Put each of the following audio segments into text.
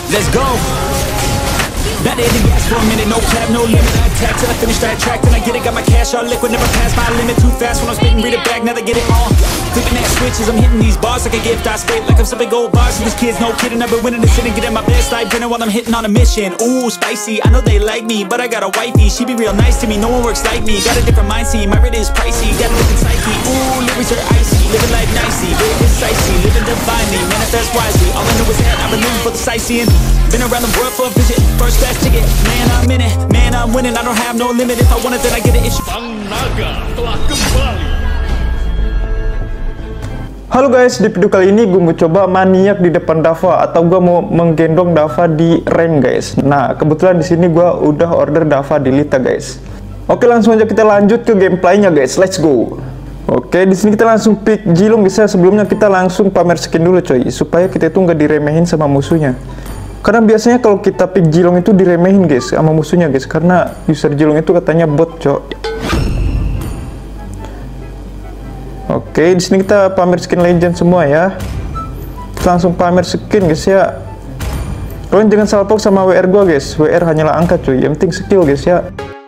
Let's go. Better hit the gas for a minute, no cap, no limit. I attack till I finish that track, then I get it, got my cash all liquid, never pass my limit. Too fast when I'm spitting, read it back, now they get it on. Flipping ass switches, I'm hitting these bars like a gift. I spit like I'm sipping gold bars, and these kids, no kidding. I've been winning this shit and getting my best life dinner while I'm hitting on a mission. Ooh, spicy, I know they like me, but I got a wifey, she be real nice to me, no one works like me. Got a different mindset, my rate is pricey, got a different psyche. Ooh, lyrics are icy, living life nicely, very precisely, living divinely, manifest wisely. All I know is that I've been living for the sightseeing. Been around the world for a visit, first class ticket. Man, I'm in it, man, I'm winning. I don't have no limit. If I want it, then I get it. Bang Naga telah kembali. Halo guys, di video kali ini gue mau coba maniak di depan Dava, atau gue mau menggendong Dava di rank guys. Nah, kebetulan di sini gue udah order Dava di Lita guys. Oke, langsung aja kita lanjut ke gameplaynya guys. Let's go. Oke, di sini kita langsung pick Jilong guys ya. Sebelumnya kita langsung pamer skin dulu coy, supaya kita itu nggak diremehin sama musuhnya. Karena biasanya kalau kita pick Jilong itu diremehin guys sama musuhnya guys, karena user Jilong itu katanya bot cok. Oke, di sini kita pamer skin legend semua ya. Kita langsung pamer skin guys ya. Kalian jangan salpok sama WR gua guys. WR hanyalah angka cuy, yang penting skill guys ya.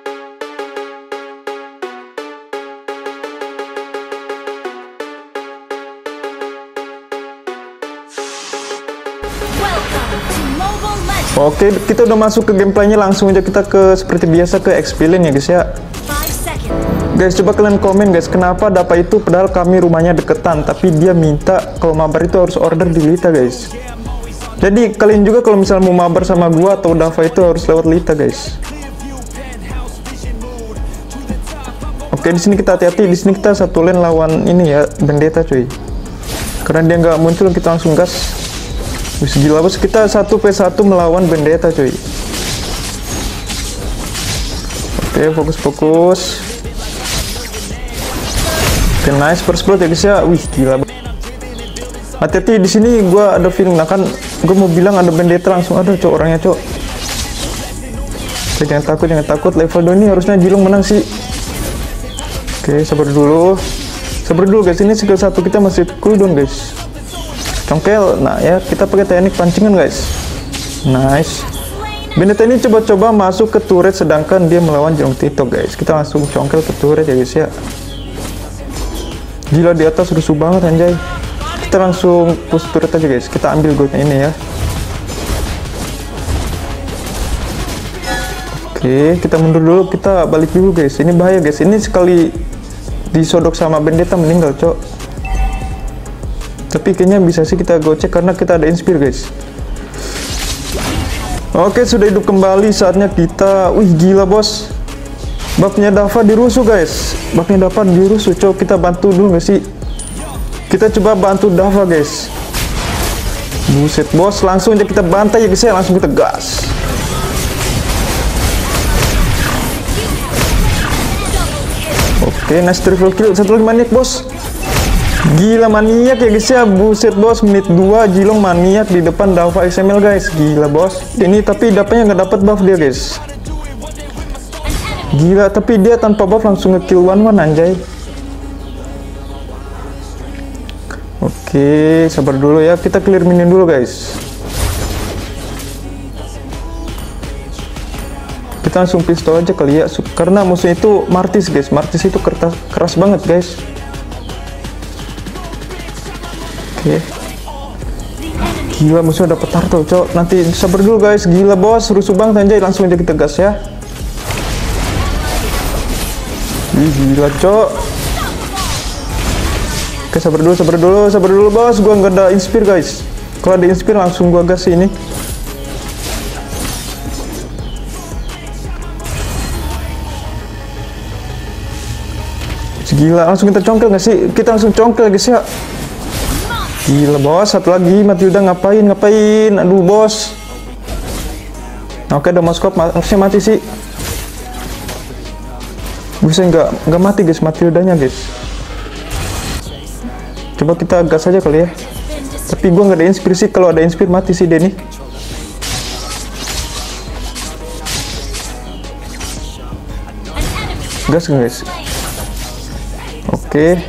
Oke, kita udah masuk ke gameplaynya, langsung aja kita ke seperti biasa ke XP lane ya guys ya. Guys, coba kalian komen guys, kenapa Dava itu padahal kami rumahnya deketan, tapi dia minta kalau mabar itu harus order di Lita guys. Jadi kalian juga kalau misalnya mau mabar sama gua atau Dava itu harus lewat Lita guys. Oke, di sini kita hati-hati, di sini kita satu lane lawan ini ya, Vendetta cuy. Karena dia nggak muncul, kita langsung gas. Wih, gila bos, kita 1v1 melawan Vendetta cuy. Oke, fokus-fokus. Oke, nice first blood ya guys ya. Wih, gila. Hati-hati di sini gua ada feeling, nah kan gua mau bilang ada Vendetta langsung ada cok orangnya cok. Oke, jangan takut, level 2 ini harusnya Jilong menang sih. Oke, sabar dulu guys, ini skill 1 kita masih cooldown guys. Congkel, nah ya kita pakai teknik pancingan guys. Nice. Vendetta ini coba-coba masuk ke turret sedangkan dia melawan Jilong TikTok guys. Kita langsung congkel ke turret ya guys ya. Gila, di atas rusuh banget anjay. Kita langsung push turret aja guys. Kita ambil goldnya ini ya. Oke, kita mundur dulu, kita balik dulu guys. Ini bahaya guys. Ini sekali disodok sama Vendetta meninggal cok. Tapi kayaknya bisa sih kita gocek karena kita ada inspire guys. Oke, sudah hidup kembali, saatnya kita. Wih, gila bos. Buffnya Dava dirusuh guys. Buffnya Dava dirusuh cok. Kita bantu dulu nggak sih? Kita coba bantu Dava guys. Buset bos, langsung aja kita bantai ya guys ya. Langsung kita gas. Oke, nice triple kill. Satu lagi maniak bos. Gila, maniak ya guys ya. Buset bos, menit 2 Jilong maniak di depan Dava XML guys. Gila bos. Ini tapi Davanya nggak dapat buff dia guys. Gila, tapi dia tanpa buff langsung nge-kill 1-1 anjay. Oke, sabar dulu ya. Kita clear minion dulu guys. Kita langsung pistol aja kali ya. Karena musuhnya itu Martis guys. Martis itu keras banget guys. Oke. Gila, musuhnya dapet turtle cok. Nanti sabar dulu guys. Gila bos, rusuh banget anjay. Langsung aja kita gas ya. Ih, gila cok. Oke, sabar dulu bos. Gua nggak ada inspire guys. Kalau ada inspire langsung gua gas ini. Gila, langsung kita congkel nggak sih? Kita langsung congkel guys ya. Gila bos, satu lagi mati udah ngapain? Aduh bos. Oke, udah mau scope, harusnya mati sih. Bisa nggak mati guys, mati udahnya guys. Coba kita gas aja kali ya. Tapi gua nggak ada inspirasi. Kalau ada inspirasi mati sih Denny. Gas guys. Oke.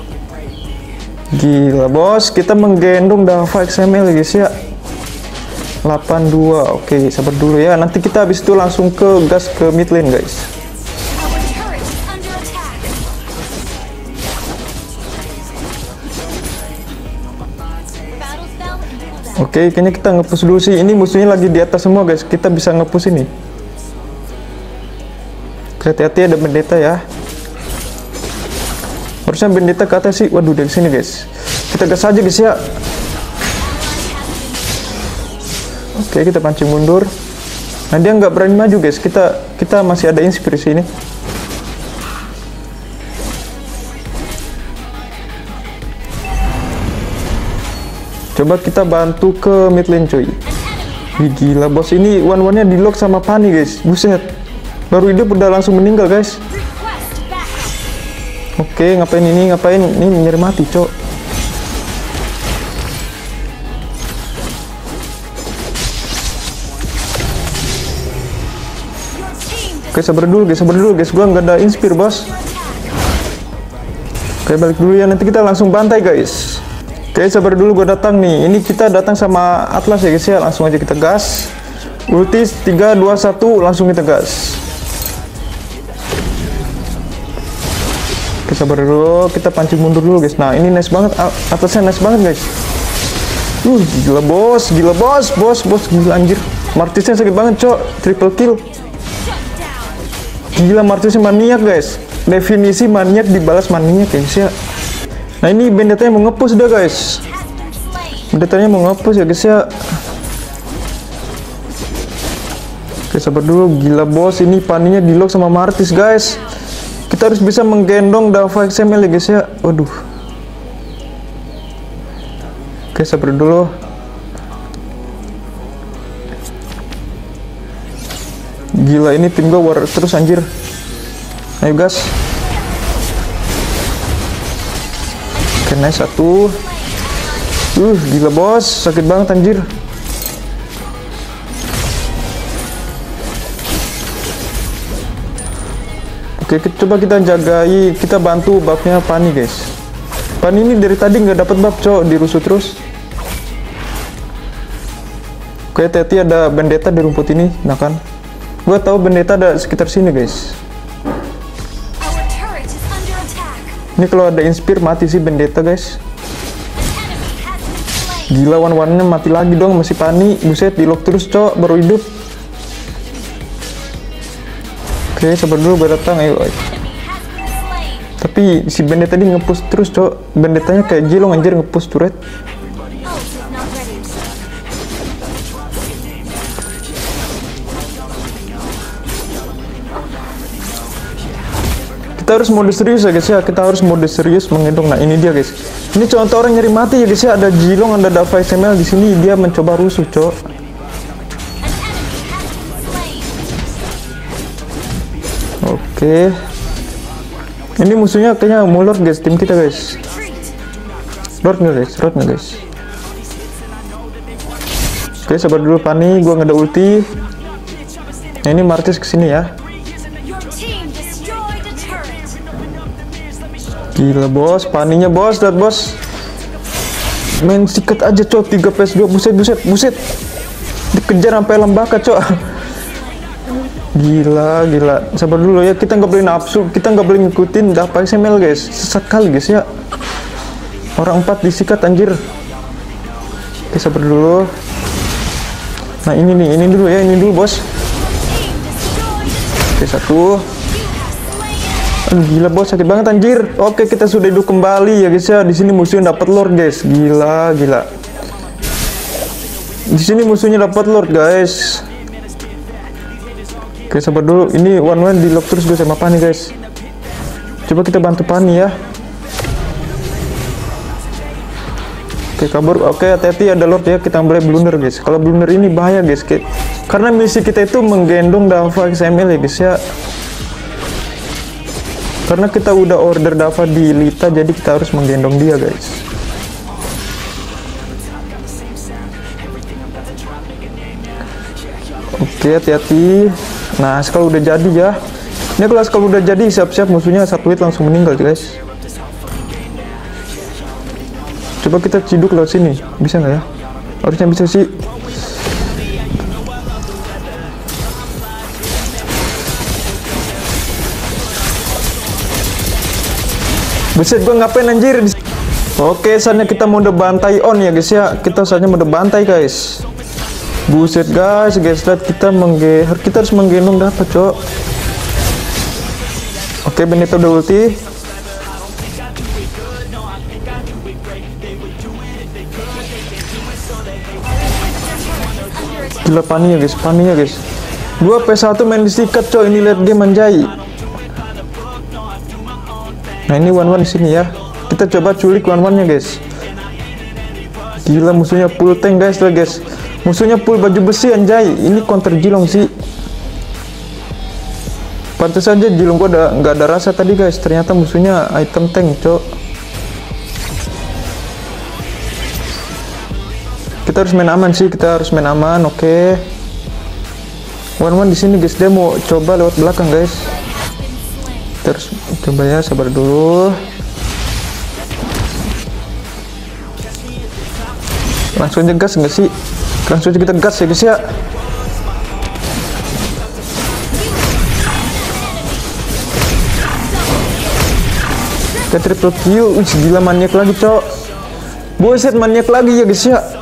Gila bos, kita menggendong Dava XML guys ya. 82. Oke, sabar dulu ya. Nanti kita habis itu langsung ke gas ke mid lane, guys. Oke, kayaknya kita nge-push dulu sih. Ini musuhnya lagi di atas semua, guys. Kita bisa nge-push ini. Hati-hati ada Vendetta ya. Harusnya Vendetta ke atas sih. Waduh, dari sini, guys. Kita gas aja, guys ya. Oke, kita pancing mundur. Nah, dia nggak berani maju, guys. Kita masih ada inspirasi ini. Coba kita bantu ke mid lane, coy. Wih, gila, bos ini one-one-nya di lock sama Fanny, guys. Buset. Baru hidup udah langsung meninggal, guys. Oke, ngapain ini? Ngapain? Ini nyari mati, cok. Oke, sabar dulu, guys. Gua nggak ada inspir, bos. Oke, balik dulu ya. Nanti kita langsung bantai, guys. Oke, sabar dulu, gue datang nih. Ini kita datang sama Atlas ya, guys ya. Langsung aja kita gas. Ulti 3, 2, 1, langsung kita gas. Oke, sabar dulu. Kita pancing mundur dulu, guys. Nah, ini nice banget. Atlasnya nice banget, guys. Gila, bos. Gila, anjir. Martisnya sakit banget, cok. Triple kill. Gila, Martisnya maniak, guys. Definisi maniak dibalas maniak, guys ya. Nah, ini Vendetta-nya mau nge-push dah, guys. Vendetta-nya mau nge-push ya, guys ya. Oke, sabar dulu. Gila, bos. Ini Fanny-nya di lock sama Martis, guys. Kita harus bisa menggendong Dava XML ya, guys ya. Waduh. Oke, sabar dulu. Gila, ini tim gue war terus, anjir. Ayo, gas. Oke, nice, 1. Gila, bos. Sakit banget, anjir. Oke, coba kita jagai. Kita bantu buffnya Fanny, guys. Fanny ini dari tadi nggak dapat buff, cok. Dirusuh terus. Oke, hati-hati ada Vendetta di rumput ini. Nah kan, gue tahu Vendetta ada sekitar sini, guys. Ini kalau ada inspir mati sih Vendetta, guys. Gila, one-one-nya mati lagi dong. Masih Fanny. Buset, di lock terus, cok. Baru hidup. Oke, sabar dulu, gue datang. Ayo. Tapi si Vendetta tadi nge-push terus, cok. Vendettanya kayak Jilong, anjir, nge-push turret. Kita harus mode serius ya, guys ya. Kita harus mode serius menggendong. Nah, ini dia, guys. Ini contoh orang nyari mati ya, guys ya. Ada Jilong, ada Dava XML di sini. Dia mencoba rusuh, cok. Oke. Ini musuhnya kayaknya mau lord, guys. Tim kita, guys. Lord nggak, guys? Oke, sabar dulu, Fanny. Gua nggak ada ulti. Nah, ini Martis kesini ya. Gila, bos. Fanny-nya, bos. Lihat, bos. Main sikat aja, cok. 3 PS 2. Buset. Dikejar sampai lembaka, cok. Gila. Sabar dulu ya. Kita nggak boleh nafsu. Kita nggak boleh ngikutin Dava XML, guys. Sesat kali, guys ya. Orang 4 disikat, anjir. Oke, sabar dulu. Nah, ini dulu, bos. Oke, 1. Gila, bos, sakit banget, anjir. Oke, kita sudah hidup kembali ya, guys ya. Di sini musuhnya dapat lord, guys. Gila. Di sini musuhnya dapat lord, guys. Oke, sabar dulu. Ini one-one di lock terus gue sama Fanny, guys. Coba kita bantu Fanny ya. Oke, kabur. Oke, hati-hati ada lord ya. Kita boleh blunder, guys. Kalau blunder ini bahaya, guys. Karena misi kita itu menggendong Dava XML ya, guys ya. Karena kita udah order Dava di Lita, jadi kita harus menggendong dia, guys. Oke, hati-hati. Nah, kalau udah jadi ya. Ini kalau udah jadi, siap-siap musuhnya 1 hit langsung meninggal, guys. Coba kita ciduk lewat sini. Bisa nggak ya? Harusnya bisa sih. Buset, gua ngapain anjir? Oke, saatnya kita mode bantai on ya guys ya. Kita saatnya mode bantai guys. Buset guys, lihat kita harus menggendong dapat, cok. Oke, Benito udah ulti. Gila, panik ya guys. 2v1 main disikat, cok. Ini lihat game anjay. Nah, ini one-one di sini ya. Kita coba culik one-one-nya guys. Gila, musuhnya full tank guys lah guys. Musuhnya full baju besi anjay. Ini counter Jilong sih. Pantas saja Jilong gua nggak ada rasa tadi guys. Ternyata musuhnya item tank, cok. Kita harus main aman sih. Oke. One-one di sini guys. Dia mau coba lewat belakang guys. Kita harus coba ya, sabar dulu. Langsung aja gas nggak sih? Langsung aja kita gas ya guys ya. Kita triple kill. Gila, maniak lagi, cok. Buset, maniak lagi ya guys ya.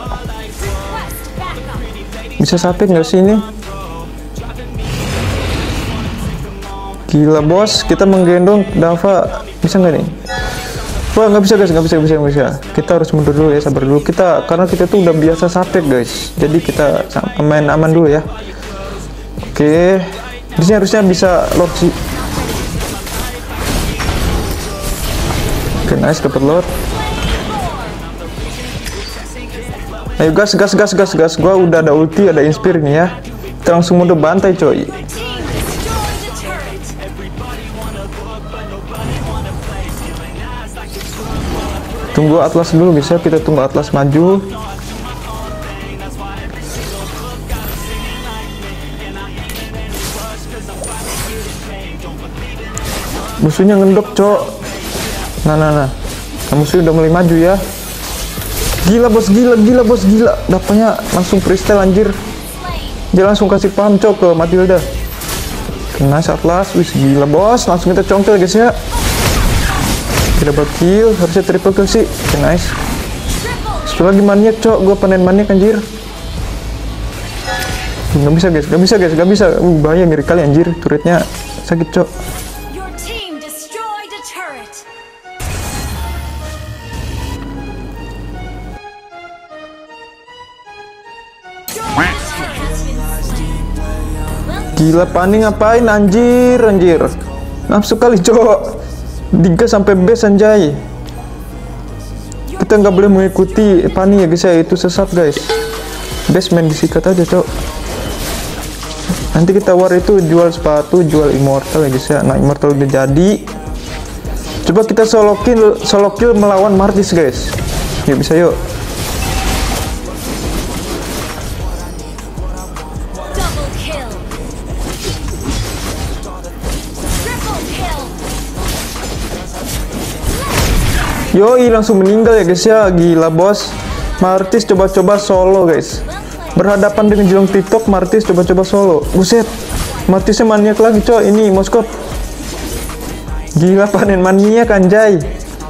Bisa sampai nggak sih ini? Gila bos, kita menggendong Dava. Bisa nggak nih? Wah, nggak bisa guys, nggak bisa. Kita harus mundur dulu ya, sabar dulu. Karena kita tuh udah biasa sapek guys. Jadi kita main aman dulu ya. Oke, di sini harusnya bisa lord sih. Oke, nice, dapat lord. Ayo gas. Gua udah ada ulti, ada inspire nih ya. Kita langsung mode bantai coy. Tunggu Atlas dulu guys ya, kita tunggu Atlas maju. Musuhnya ngendok, cok. Nah. Musuhnya udah mulai maju ya. Gila bos. Dapatnya langsung freestyle anjir. Dia langsung kasih paham, cok, ke Matilda. Kena Atlas, gila bos. Langsung kita congkel guys ya. Kita double kill, harusnya triple kill sih. Oke, nice. Satu lagi maniak, cok. Gue panen maniak anjir. Gak bisa. Bahaya, ngeri kali anjir. Turretnya sakit, cok. Gila, panik ngapain anjir. Nafsu kali, cok. Digas sampai base anjay. Kita nggak boleh mengikuti panik ya guys ya, itu sesat guys. Base main disikat aja, cok. Nanti kita war itu jual sepatu, jual immortal ya guys ya. Nah, immortal udah jadi. Coba kita solo kill melawan Martis guys. Ya bisa yuk. Yoi, langsung meninggal ya guys ya. Gila bos. Martis coba-coba solo guys. Berhadapan dengan Jilong TikTok, Martis coba-coba solo. Buset, Martisnya maniak lagi, cok. Ini Moskop. Gila, panen maniak anjay.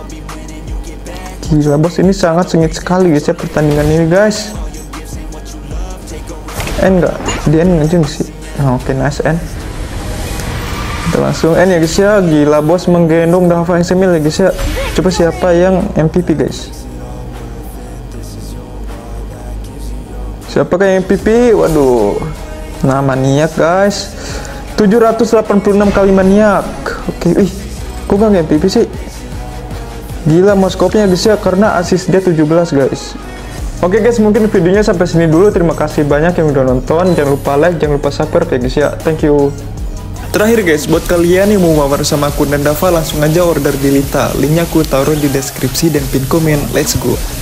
Gila bos, ini sangat sengit sekali guys ya pertandingan ini guys. Enggak, di end ngejeng sih. Oke, nice end. Kita langsung end ya guys ya. Gila bos, menggendong Dava SML ya guys ya. Coba siapa yang MVP guys? Siapakah yang MVP? Waduh. Nah, maniak guys. 786 kali maniak. Oke, kok gak MVP sih? Gila Moskopnya guys ya, karena assist dia 17 guys. Oke guys, mungkin videonya sampai sini dulu. Terima kasih banyak yang udah nonton. Jangan lupa like, jangan lupa subscribe ya guys ya. Thank you. Terakhir guys, buat kalian yang mau mabar sama akun dan Dava, langsung aja order di Lita. Linknya aku taruh di deskripsi dan pin komen. Let's go.